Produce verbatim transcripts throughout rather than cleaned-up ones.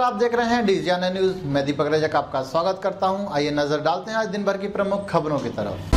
आप देख रहे हैं डीजीएनए न्यूज। मैं दीपक रजक आपका स्वागत करता हूं। आइए नजर डालते हैं आज दिन भर की प्रमुख खबरों की तरफ।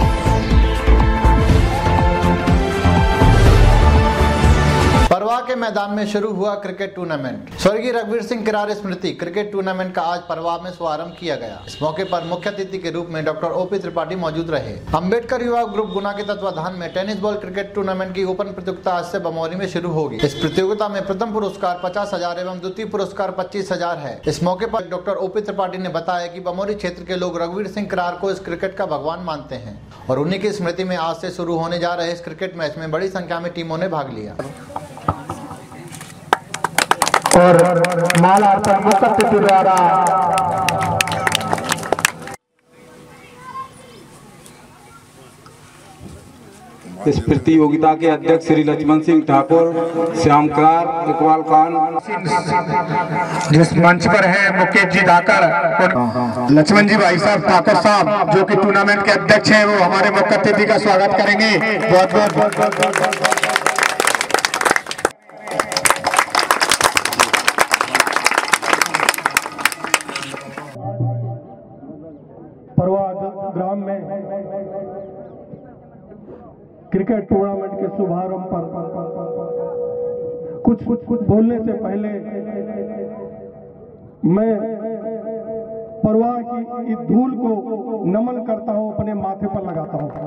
परवा के मैदान में शुरू हुआ क्रिकेट टूर्नामेंट। स्वर्गीय रघुवीर सिंह किरार स्मृति क्रिकेट टूर्नामेंट का आज परवा में शुभारंभ किया गया। इस मौके पर मुख्य अतिथि के रूप में डॉक्टर ओपी त्रिपाठी मौजूद रहे। अंबेडकर युवा ग्रुप गुना के तत्वाधान में टेनिस बॉल क्रिकेट टूर्नामेंट की ओपन प्रतियोगिता आज से बमौरी में शुरू होगी। इस प्रतियोगिता में प्रथम पुरस्कार पचास हजार एवं द्वितीय पुरस्कार पच्चीस हजार है। इस मौके पर डॉक्टर ओपी त्रिपाठी ने बताया कि बमौरी क्षेत्र के लोग रघुवीर सिंह किरार को इस क्रिकेट का भगवान मानते हैं और उन्हीं की स्मृति में आज से शुरू होने जा रहे इस क्रिकेट मैच में बड़ी संख्या में टीमों ने भाग लिया। और मालार्पण मुख्य अतिथि द्वारा इस प्रतियोगिता के अध्यक्ष श्री लक्ष्मण सिंह ठाकुर, श्याम किरार, इकबाल खान जिस मंच पर है मुकेश जी धाकड़ और लक्ष्मण जी भाई साहब ठाकुर साहब जो कि टूर्नामेंट के अध्यक्ष हैं, वो हमारे मुख्य अतिथि का स्वागत करेंगे। बहुत बहुत ग्राम में क्रिकेट टूर्नामेंट के शुभारंभ पर कुछ कुछ कुछ बोलने से पहले मैं परवा की इस धूल को नमन करता हूं, अपने माथे पर लगाता हूं।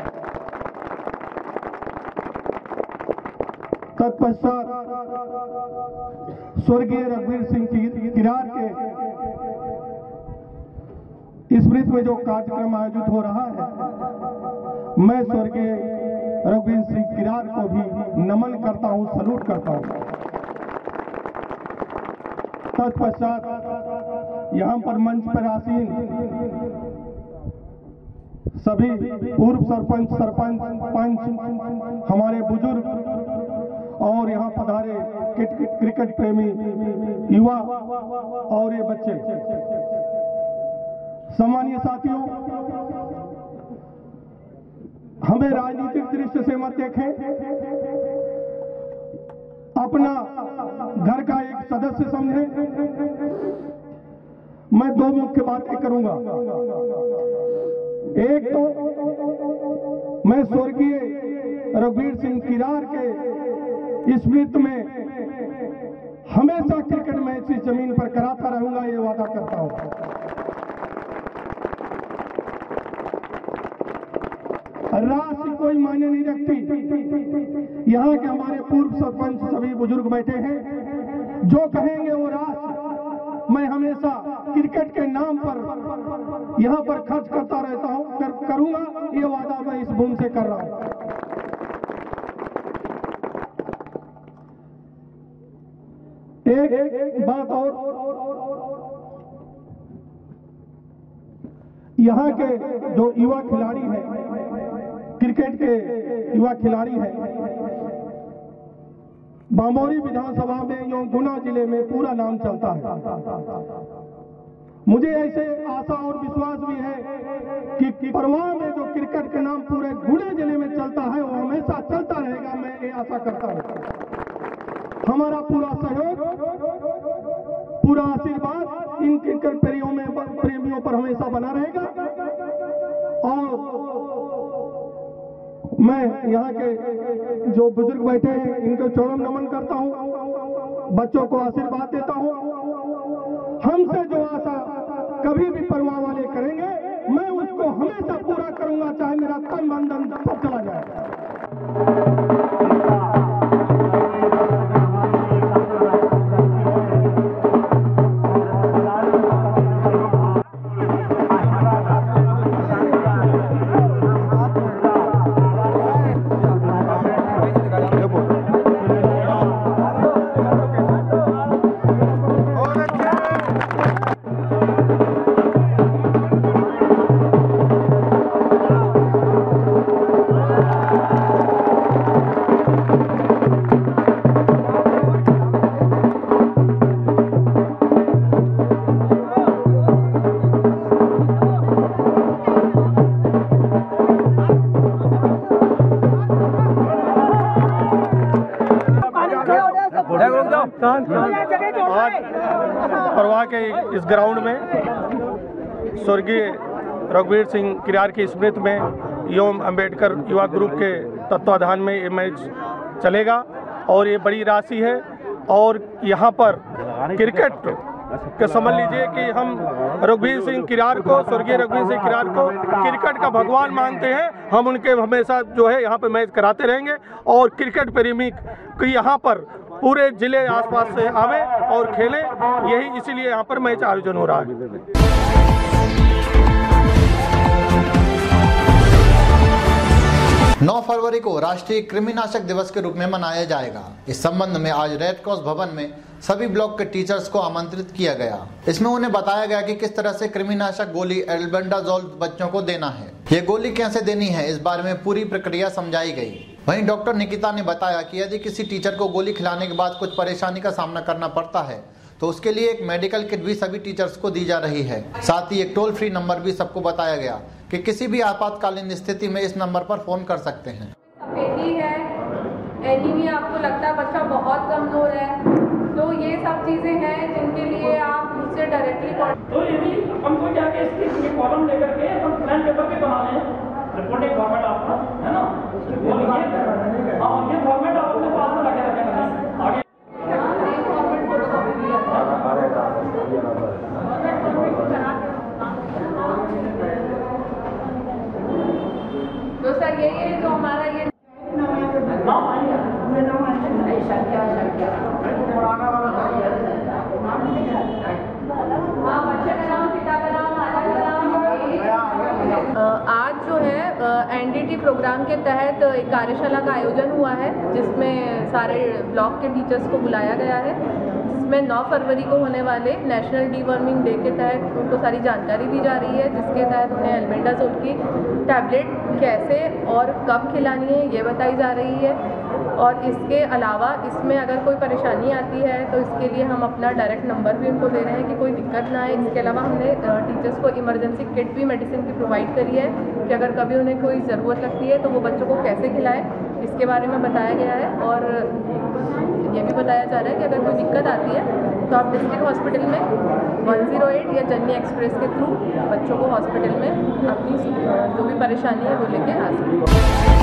तत्पश्चात स्वर्गीय रघुवीर सिंह किरार के स्मृति में जो कार्यक्रम आयोजित हो रहा है, मैं स्वर्गीय रघुवीर सिंह किरार को भी नमन करता हूं, सलूट करता हूं। तत्पश्चात यहां पर मंच पर आसीन सभी पूर्व सरपंच, सरपंच, पंच, हमारे बुजुर्ग और यहां पधारे क्रिकेट प्रेमी युवा और ये बच्चे, सम्मानीय साथियों, हमें राजनीतिक दृष्टि से मत देखें, अपना घर का एक सदस्य समझें। मैं दो मुख्य बातें करूंगा। एक तो मैं स्वर्गीय रघुवीर सिंह किरार के स्मृति में हमेशा क्रिकेट मैच इस जमीन पर कराता रहूंगा, ये वादा करता हूं। राशि कोई मायने नहीं रखती। यहाँ के हमारे पूर्व सरपंच सभी बुजुर्ग बैठे हैं, जो कहेंगे वो राशि मैं हमेशा क्रिकेट के नाम पर यहाँ पर खर्च करता रहता हूँ, कर, करूंगा, ये वादा मैं इस भूमि से कर रहा हूँ। एक, एक, एक बात और, यहाँ के जो युवा खिलाड़ी हैं, क्रिकेट के युवा खिलाड़ी हैं, बमौरी विधानसभा में एवं गुना जिले में पूरा नाम चलता है। मुझे ऐसे आशा और विश्वास भी है कि परवा में जो क्रिकेट के नाम पूरे गुना जिले में चलता है, वो हमेशा चलता रहेगा, मैं ये आशा करता हूं। हमारा पूरा सहयोग, पूरा आशीर्वाद इन क्रिकेट प्रेमियों में प्रेमियों पर हमेशा बना रहेगा। और मैं यहाँ के जो बुजुर्ग बैठे हैं, इनको चरण नमन करता हूँ, बच्चों को आशीर्वाद देता हूँ। हमसे जो आशा कभी भी परवा वाले करेंगे, मैं उसको हमेशा पूरा करूंगा, चाहे मेरा तन मन धन सब चला जाए। आज परवा के इस ग्राउंड में स्वर्गीय रघुवीर सिंह किरार की स्मृति में एवं अम्बेडकर युवा ग्रुप के तत्वाधान में ये मैच चलेगा और ये बड़ी राशि है। और यहाँ पर क्रिकेट के समझ लीजिए कि हम रघुवीर सिंह किरार को, स्वर्गीय रघुवीर सिंह किरार को क्रिकेट का भगवान मानते हैं। हम उनके हमेशा जो है यहाँ पे मैच कराते रहेंगे और क्रिकेट प्रेमी की यहाँ पर पूरे जिले आसपास से आवे और खेले, यही इसीलिए यहाँ पर मैच आयोजन हो रहा है। नौ फरवरी को राष्ट्रीय कृमिनाशक दिवस के रूप में मनाया जाएगा। इस संबंध में आज रेड क्रॉस भवन में सभी ब्लॉक के टीचर्स को आमंत्रित किया गया। इसमें उन्हें बताया गया कि किस तरह से कृमिनाशक गोली एल्बेंडाजोल बच्चों को देना है, ये गोली कैसे देनी है, इस बारे में पूरी प्रक्रिया समझाई गई। वहीं डॉक्टर निकिता ने बताया कि यदि किसी टीचर को गोली खिलाने के बाद कुछ परेशानी का सामना करना पड़ता है तो उसके लिए एक मेडिकल किट भी सभी टीचर्स को दी जा रही है। साथ ही एक टोल फ्री नंबर भी सबको बताया गया कि किसी भी आपातकालीन स्थिति में इस नंबर पर फोन कर सकते हैं। सफेदी है, एनीमिया, आपको लगता है बच्चा बहुत कमजोर है, तो ये सब चीजें हैं जिनके लिए आप मुझसे डायरेक्टली तो यदि हमको जाके इसकी कॉलम लेकर के हम प्लान पेपर पे बना लें, रिपोर्टिंग फॉर्मेट आपका है ना, और ये फॉर्मेट आप अपने पास में रखे रखें आगे तो सर ये ये जो हमारा ये आज जो है एनडीटी प्रोग्राम के तहत एक कार्यशाला का आयोजन हुआ है जिसमें सारे ब्लॉक के टीचर्स को बुलाया गया है। जिसमें नौ फरवरी को होने वाले नेशनल डीवर्मिंग डे के तहत उनको सारी जानकारी दी जा रही है, जिसके तहत उन्हें एल्बेंडाजोल की टैबलेट कैसे और कब खिलानी है ये बताई जा रही है। और इसके अलावा इसमें अगर कोई परेशानी आती है तो इसके लिए हम अपना डायरेक्ट नंबर भी उनको दे रहे हैं कि कोई दिक्कत ना आए। इसके अलावा हमने टीचर्स को इमरजेंसी किट भी मेडिसिन की प्रोवाइड करी है कि अगर कभी उन्हें कोई ज़रूरत लगती है तो वो बच्चों को कैसे खिलाएं, इसके बारे में बताया गया है। और ये भी बताया जा रहा है कि अगर कोई दिक्कत आती है तो आप डिस्ट्रिक्ट हॉस्पिटल में वन ज़ीरो एट या जननी एक्सप्रेस के थ्रू बच्चों को हॉस्पिटल में अपनी जो भी परेशानी है वो लेके आ सकते हैं।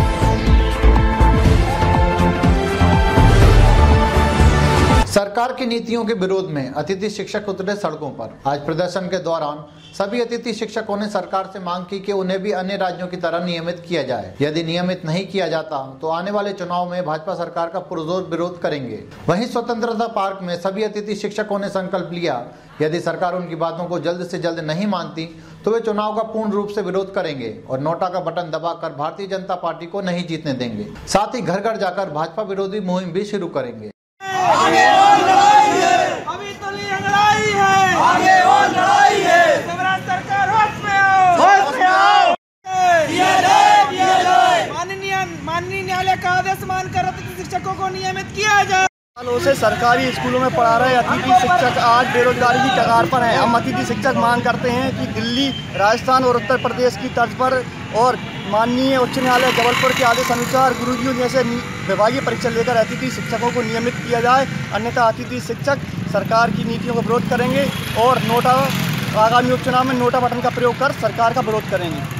सरकार की नीतियों के विरोध में अतिथि शिक्षक उतरे सड़कों पर। आज प्रदर्शन के दौरान सभी अतिथि शिक्षकों ने सरकार से मांग की कि उन्हें भी अन्य राज्यों की तरह नियमित किया जाए। यदि नियमित नहीं किया जाता तो आने वाले चुनाव में भाजपा सरकार का पुरजोर विरोध करेंगे। वहीं स्वतंत्रता पार्क में सभी अतिथि शिक्षकों ने संकल्प लिया, यदि सरकार उनकी बातों को जल्द से जल्द नहीं मानती तो वे चुनाव का पूर्ण रूप से विरोध करेंगे और नोटा का बटन दबाकर भारतीय जनता पार्टी को नहीं जीतने देंगे। साथ ही घर घर जाकर भाजपा विरोधी मुहिम भी शुरू करेंगे। आगे और लड़ाई है, अभी तो लड़ाई है, आगे और लड़ाई है। शिवराज सरकार होश में आओ, होश में आओ। ये ले, ये ले। माननीय माननीय न्यायालय का आदेश मानकर अतिथि शिक्षकों को नियमित किया जाए। सालों से सरकारी स्कूलों में पढ़ा रहे अतिथि शिक्षक आज बेरोजगारी की कगार पर हैं। हम अतिथि शिक्षक मांग करते हैं कि दिल्ली, राजस्थान और उत्तर प्रदेश की तर्ज पर और माननीय उच्च न्यायालय जबलपुर के आदेश अनुसार गुरुजियों जैसे विभागीय परीक्षा लेकर अतिथि शिक्षकों को नियमित किया जाए, अन्यथा अतिथि शिक्षक सरकार की नीतियों का विरोध करेंगे और नोटा आगामी उपचुनाव में नोटा बटन का प्रयोग कर सरकार का विरोध करेंगे।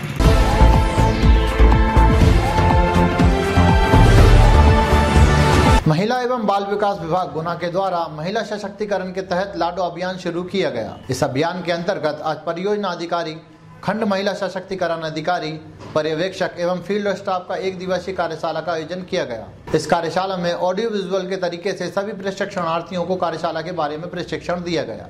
महिला एवं बाल विकास विभाग गुना के द्वारा महिला सशक्तिकरण के तहत लाडो अभियान शुरू किया गया। इस अभियान के अंतर्गत आज परियोजना अधिकारी, खंड महिला सशक्तिकरण अधिकारी, पर्यवेक्षक एवं फील्ड स्टाफ का एक दिवसीय कार्यशाला का आयोजन किया गया। इस कार्यशाला में ऑडियो विजुअल के तरीके से सभी प्रशिक्षणार्थियों को कार्यशाला के बारे में प्रशिक्षण दिया गया।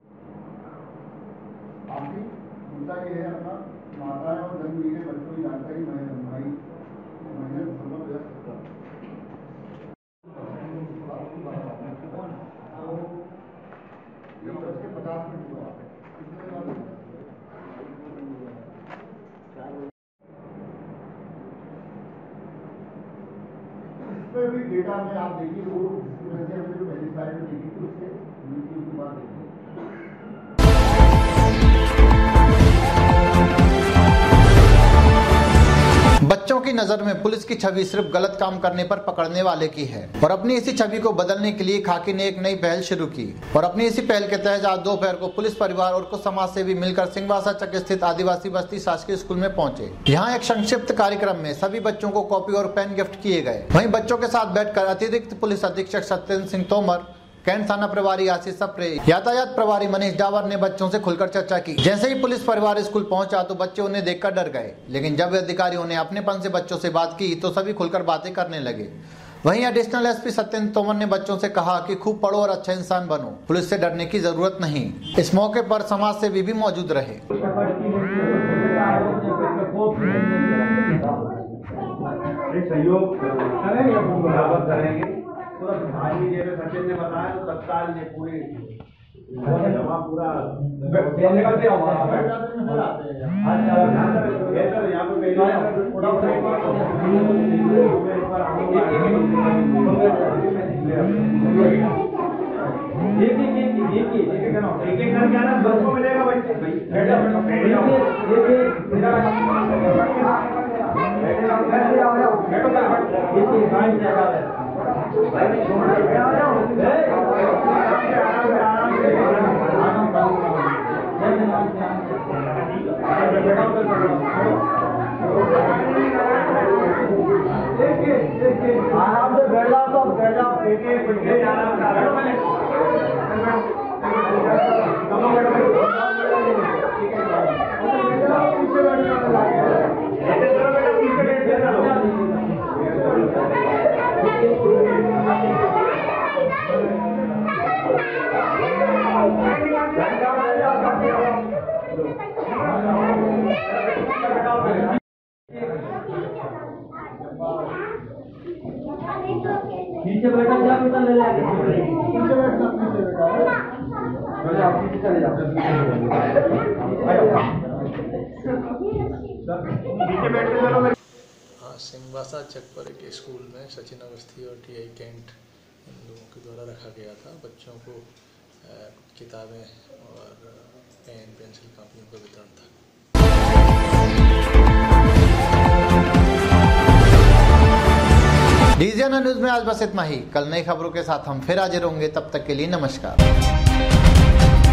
भी डेटा में आप देखिए वो जो पहली स्लाइड में देखी थी उससे नीचे की बात देखिए। बच्चों की नजर में पुलिस की छवि सिर्फ गलत काम करने पर पकड़ने वाले की है और अपनी इसी छवि को बदलने के लिए खाकी ने एक नई पहल शुरू की और अपनी इसी पहल के तहत आज दोपहर को पुलिस परिवार और कुछ समाज सेवी मिलकर सिंहवासा चक स्थित आदिवासी बस्ती शासकीय स्कूल में पहुंचे। यहाँ एक संक्षिप्त कार्यक्रम में सभी बच्चों को कॉपी और पेन गिफ्ट किए गए। वहीं बच्चों के साथ बैठकर अतिरिक्त पुलिस अधीक्षक सत्येंद्र सिंह तोमर, कैंट थाना प्रभारी आशीष सप्रे, यातायात प्रभारी मनीष डावर ने बच्चों से खुलकर चर्चा की। जैसे ही पुलिस परिवार स्कूल पहुंचा तो बच्चे उन्हें देखकर डर गए, लेकिन जब अधिकारियों ने अपनेपन से बच्चों से बात की तो सभी खुलकर बातें करने लगे। वहीं एडिशनल एसपी सत्येंद्र तोमर ने बच्चों से कहा कि खूब पढ़ो और अच्छा इंसान बनो, पुलिस से डरने की जरूरत नहीं। इस मौके पर समाज सेवी भी मौजूद रहे। सहयोग करेंगे सचिन ने बताया तो तत्काल ये पूरी जमा पूरा निकलते आराम से बैठ जाओ तो बैठ जाओ नीचे बैठा जा बेटा ले ले नीचे बैठना नीचे बैठा नीचे चले जाओ नीचे बैठ के चलो। हाँ, सिंहवासा चक पर एक स्कूल में सचिन अवस्थी और टी आई कैंट इन लोगों के द्वारा रखा गया था। बच्चों को किताबें और पेन पेंसिल कापियों का वितरण था। डीजीएन न्यूज में आज बस इतना ही। कल नई खबरों के साथ हम फिर हाजिर होंगे, तब तक के लिए नमस्कार।